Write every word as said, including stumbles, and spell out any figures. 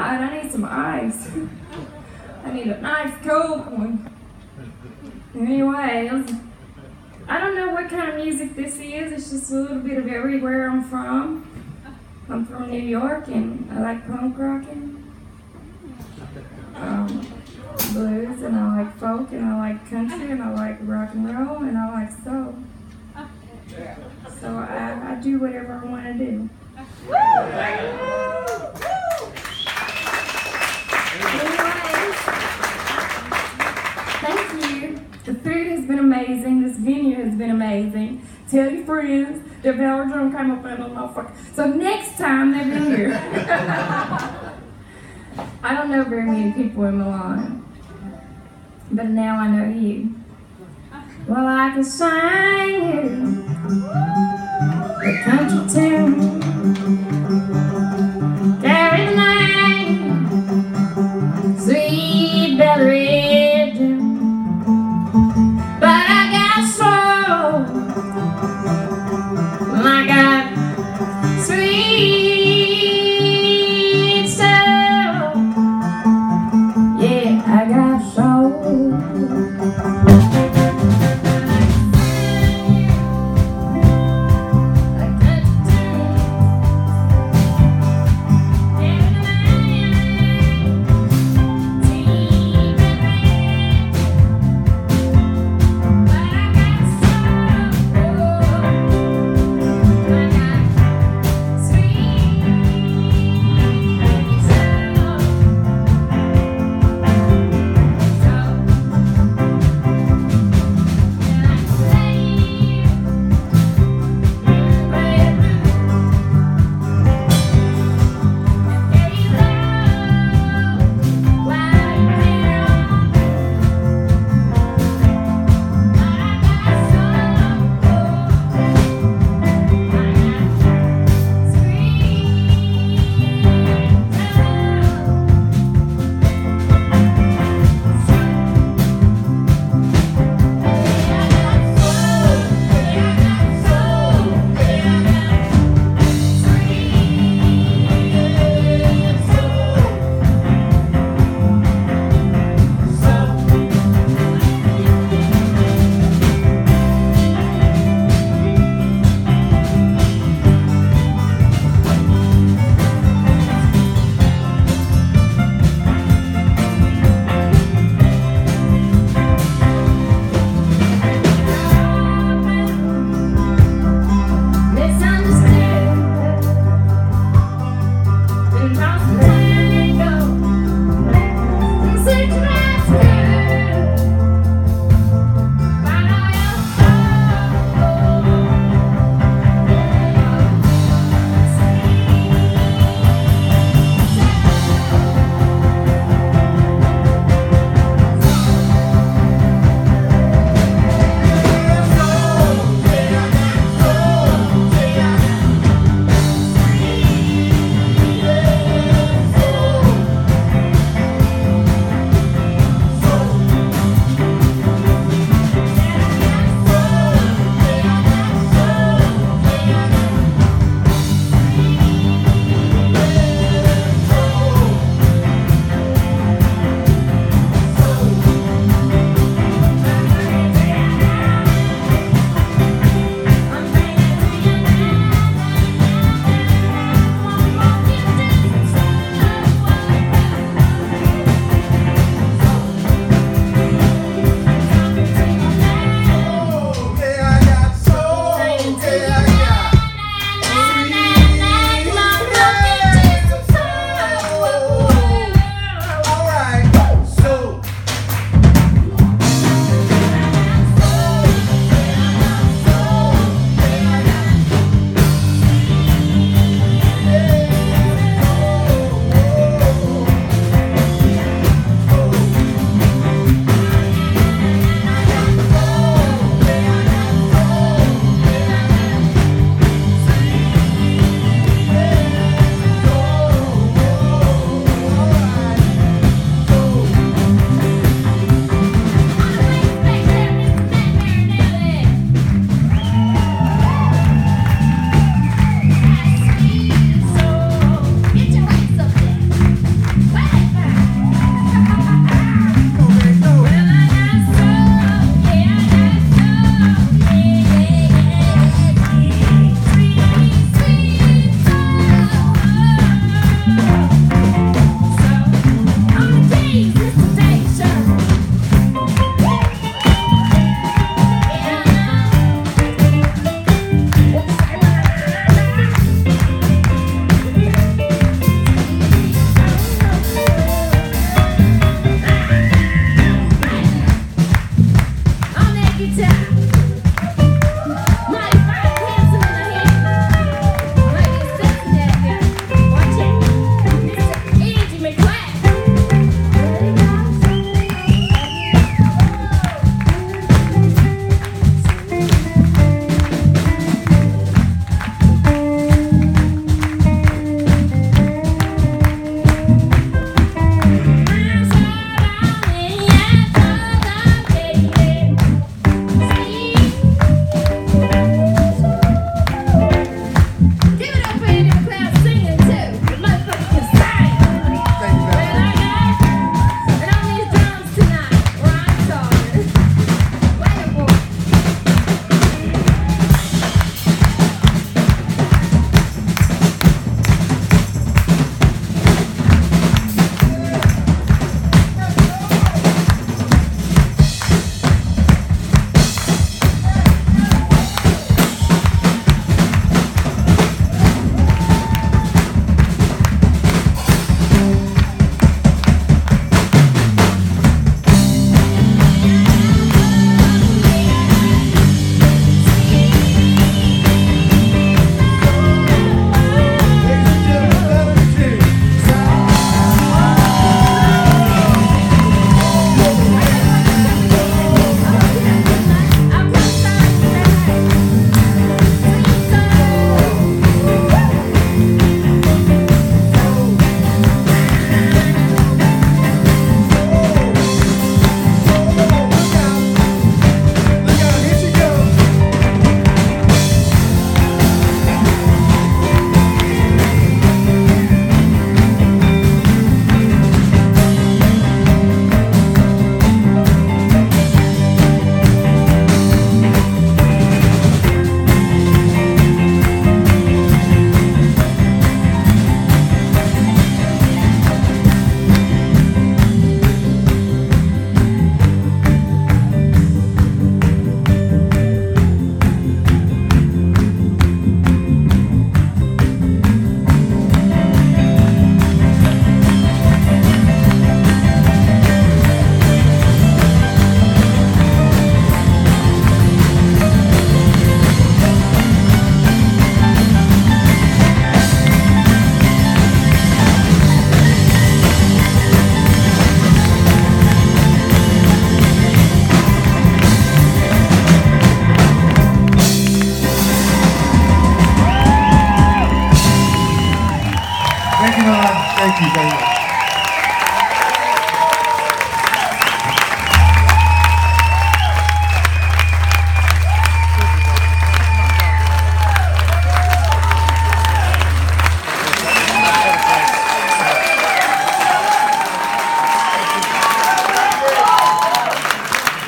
hot. I need some ice. I need a nice cold one. Anyways, I don't know what kind of music this is. It's just a little bit of everywhere I'm from. I'm from New York, and I like punk rocking, um, blues, and I like folk, and I like country, and I like rock and roll, and I like soul. So I, I do whatever I want to do. Anyways, thank you. The food has been amazing. This venue has been amazing. Tell your friends that Velodrome came up in a motherfucker. So next time they're here. I don't know very many people in Milan, but now I know you. Well, I can sing you the country tune, carry the name, sweet Bellery June. But I got soul, I got sweet soul. Yeah, I got soul. you very much.